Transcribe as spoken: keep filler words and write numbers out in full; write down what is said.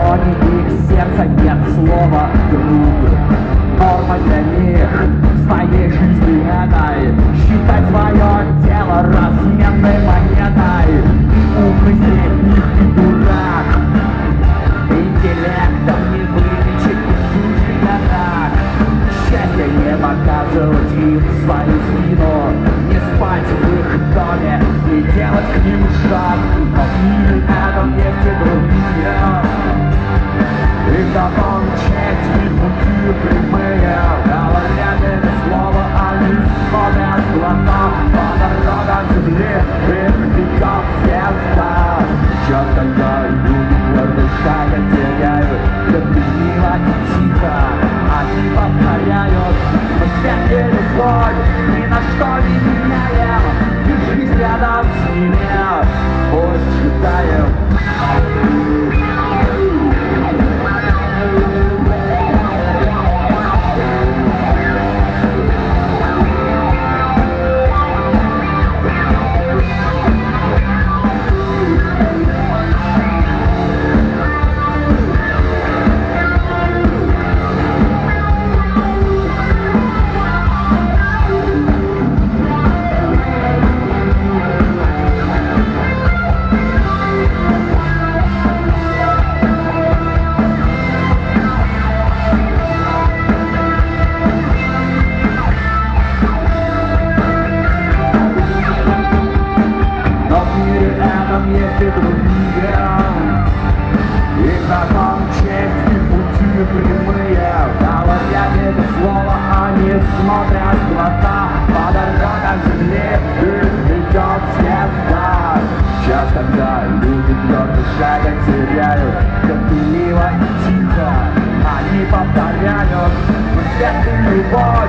кроме их сердца нет слова «друг». Норма для них в своей жизни этой считать свое тело разменной монетой. И умный среди них не дурак, интеллектом не вылечить и сужий рак. Счастье не показывать им свою спину, не спать в их доме, не делать к ним шаг. Но в мире этом есть и другие, и закон чести пути прямые. Говорят это слово, они смотрят в глаза, по дорогам земли их ведет звезда. Сейчас, когда люди твердо шагом теряют, терпеливо и тихо они повторяют: мы свет и любовь, ни на что не меняем, и жизнь рядом с ними пусть считаем. Есть и другие, и закон чести пути прямые. Говорят это слово, они смотрят в глаза, по дорогам земли их ведет звезда. Сейчас, когда люди твердо шагом теряют, терпеливо и тихо они повторяют: мы свет и любовь,